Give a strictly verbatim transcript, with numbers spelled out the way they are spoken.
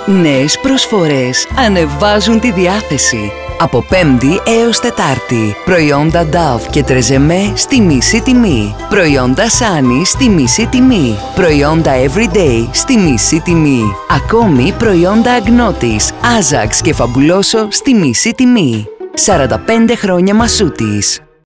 Νέες προσφορές ανεβάζουν τη διάθεση. Από Πέμπτη έως Τετάρτη, προϊόντα Dove και Τρεζεμέ στη μισή τιμή. Προϊόντα Sunny στη μισή τιμή. Προϊόντα Everyday στη μισή τιμή. Ακόμη προϊόντα Αγνώτης, Άζαξ και Φαμπουλόσο στη μισή τιμή. σαράντα πέντε χρόνια Μασούτης.